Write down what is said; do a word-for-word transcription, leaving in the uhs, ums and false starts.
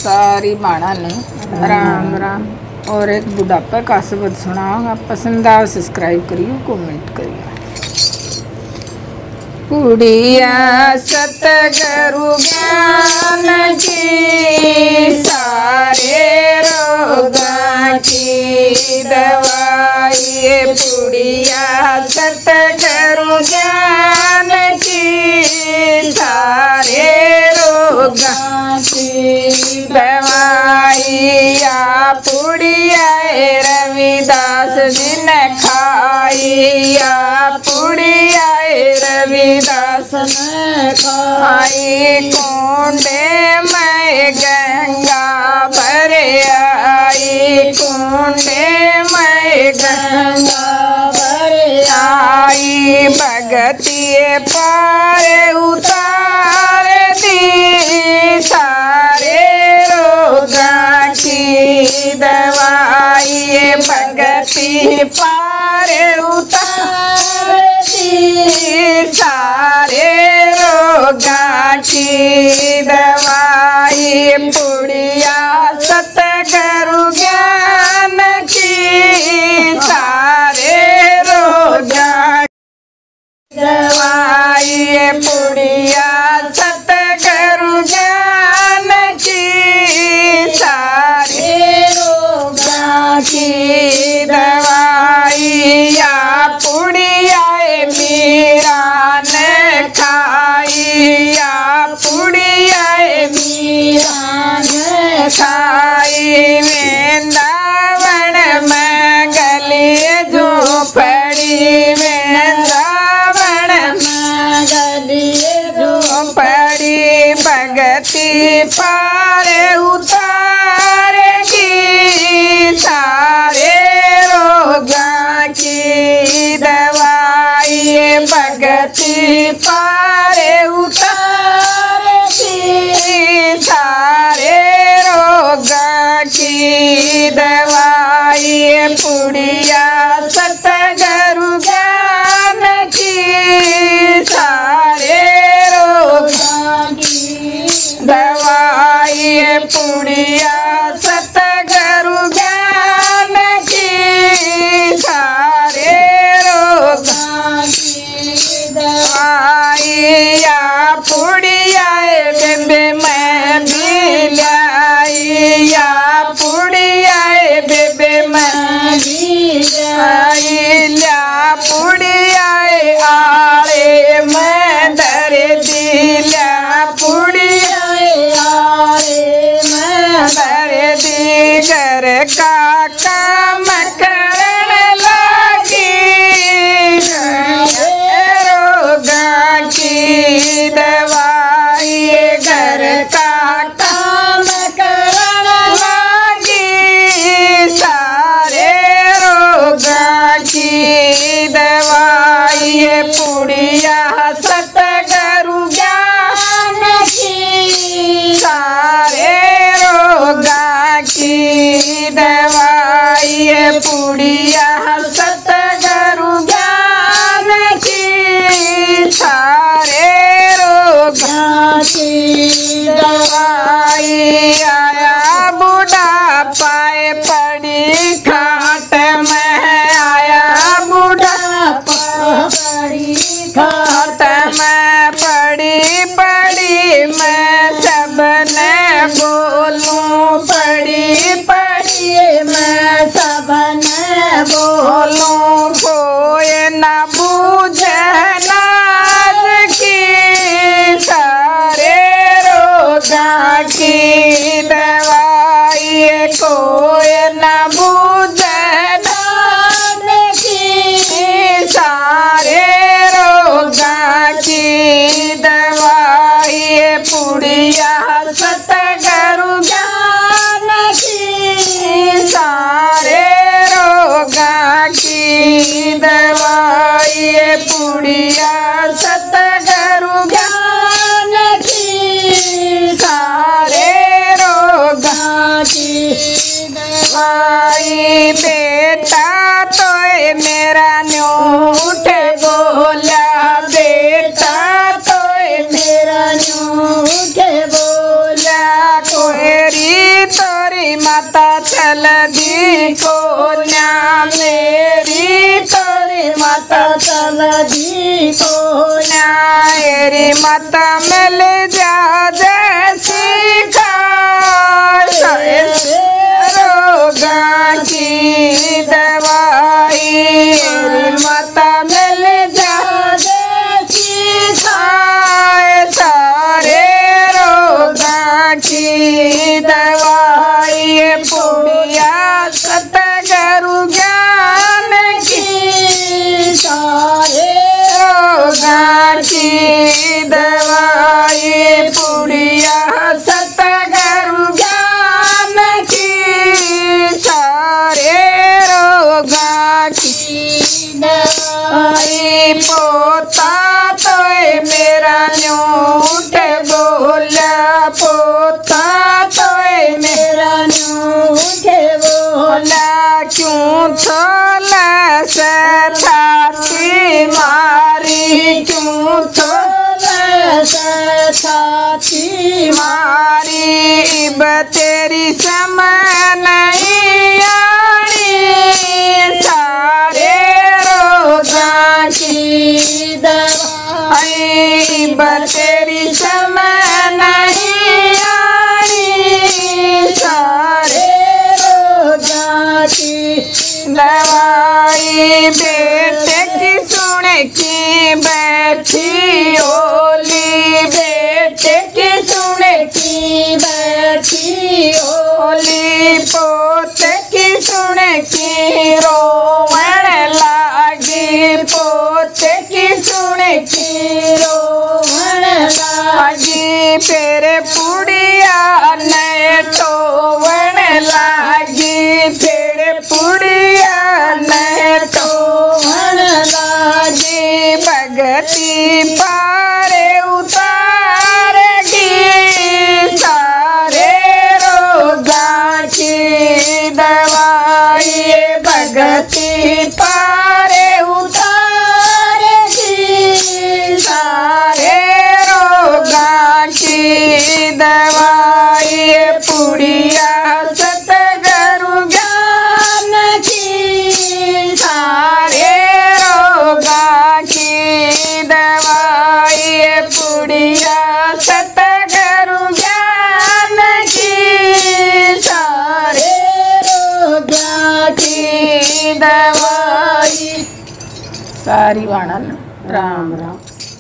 सारी बाणा ने राम राम। और एक बुढ़ापा का शब्द सुनाऊंगा, पसंद आओ सब्सक्राइब करियो, कमेंट करियो। कुड़िया सतगुरु ज्ञान की, सारे रोगा की दवाई। कुड़िया सतगुरु ज्ञान की, सारे रोगा की दवाई। या पुड़िया रविदास जी ने खाई, या पुड़िया रविदास ने खाई। कुंडे में गंगा भर आई, कुंडे में गंगा भर आई। भगतिए पार उतार दी, सारे रोगा की दवाई। भगति पार उतार दी, सारे रोगा की दवाई। पुड़िया सतगुरु ज्ञान की, सारे रोगा दवाई। पुड़िया सतगुरु ज्ञान की, सारे रोगा की दवाई। या पुड़िया मीरा ने खाई, या पुड़िया मीरा ने खाई। वृंदावन में गली झोपड़ी, वृंदावन में गली झोपड़ी। भगति पार उतारेगी, सारे रोगा की दवाई। भगति पार उतारेगी, सारे रोगा की दवाई। पुड़िया सतगुरु ज्ञान की, सारे रोगा की दवाई। पुड़िया सतगुरु ज्ञान की, सारे रोगा की दवाई। या पुड़िया बेबे मैं भी लाई, या पुड़िया बेबे मैं भी लाई। ल्या पुड़िया आले मैं दर दी, ल्या पुड़िया आले मैं दर दी। घर का काम करने लगी, रोगा की दवाई। घर का काम करने लगी, सारे रोगा की दवाई। पुड़िया सतगुरु ज्ञान की, सारे रोगा की दवाई। पुड़िया सतगुरु ज्ञान की, सारे रोगा की दवाई। आया बूढ़ा पाए पड़ी खाट में, आया बूढ़ा पड़ी खाट में। पड़ी पड़ी मैं सबने बोलूं, पड़ी पड़ी मैं सबने बोलूं। कोई ना बूझे नाज की, सारे रोगा की दवाई। कोई ना बूझे नाज की, सारे रोगा की दवाई। पुड़िया सतगुरु ज्ञान की, सारे रोगा की दवाई। पुड़िया सतगुरु ज्ञान की, सारे रोगा की दवाई। बेटा तो मेरा न्यू उठे बोला, बेटा तो मेरा न्यू उठे बोला। कोई चलदी कोन्या मेरी तोरी माता चलदी कोन्या मेरी माता मिल जा जैसी खाए रोगा की दवाई मेरी माता मिल जा जैसी खाए सारे रोगा की दवाई पुड़िया सतगुरु ज्ञान की सारे रोगा की दवाई पुड़िया सतगुरु ज्ञान की सारे रोगा की दवाई पोता तो मेरा झूठ बोला पोता तो मेरा झूठ बोला क्यों थोला से छाती मारी क्यों थोला से छाती मारी इब तेरी समय नहीं आनी सारे रोगा की दवाई इब तेरी समय नहीं आनी सारे रोगा की दवाई बेटे की सुन की बैठी ओली बेटे की सुन की बैठी ओली पोते की सुन की रोवण लागी पोते की सुन की रोवण लागी फिर पुड़िया ने टोवण लागी फिर पुड़िया ने टोवण लागी भगती पारे उतारेगी सारे रोगा की दवाई भगती पारे उतारेगी सारे रोगा की दवाई पुड़िया सतगुरु ज्ञान की सारे रोगा की दवाई पुड़िया सतगुरु ज्ञान की सारे रोगा की दवाई सारी वाणन राम राम।